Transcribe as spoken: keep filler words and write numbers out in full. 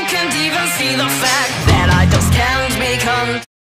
can't even see the fact that I just can't be content.